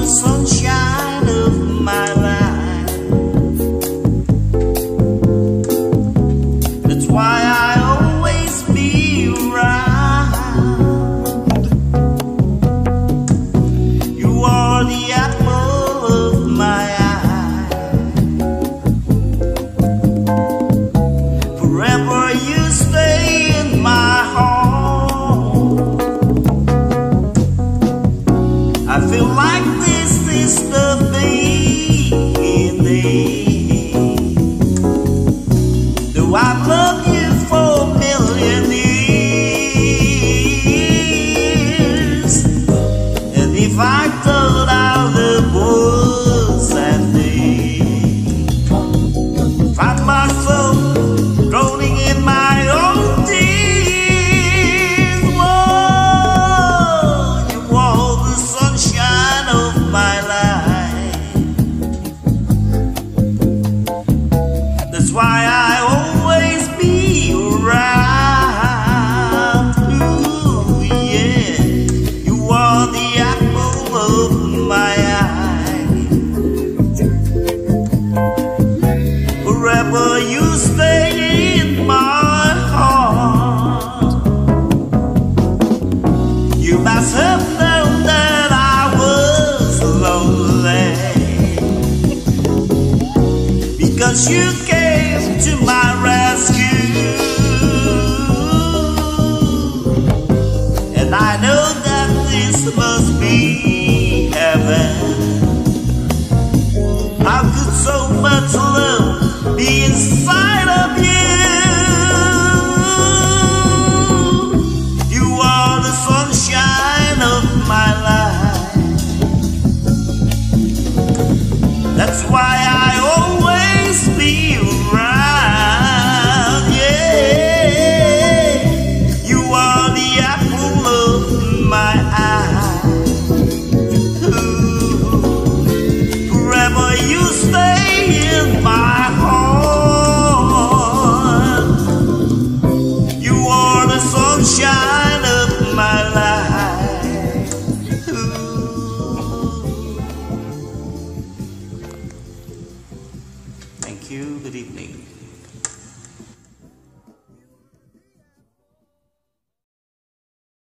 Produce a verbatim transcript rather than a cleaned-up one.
sunshine of my life. That's why I always be around. You are the apple of my eye. Forever you stay in my heart. I feel like this is the beginning. Though I've loved you for a million years, and if I thought out the words that day, find myself drowning in my own tears. Whoa, you are the sunshine of my life. That's why I always be around. Ooh, yeah, you are the apple of my eye. Forever you stay in my heart. You must have known that I was lonely, because you